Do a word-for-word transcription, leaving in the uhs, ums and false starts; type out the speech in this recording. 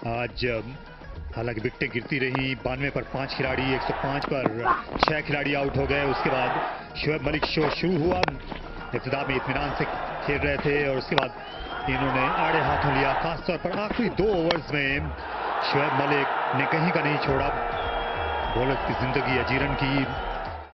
आज हालांकि विकेटें गिरती रही, बानवे पर पांच खिलाड़ी, एक सौ पाँच पर छह खिलाड़ी आउट हो गए। उसके बाद शोएब मलिक शो शुरू हुआ। इब्तिदा में इत्मीनान से खेल रहे थे और उसके बाद इन्होंने आड़े हाथों लिया। खासतौर पर आखिरी दो ओवर्स में शोएब मलिक ने कहीं का नहीं छोड़ा। बॉलर की जिंदगी अजीरन की।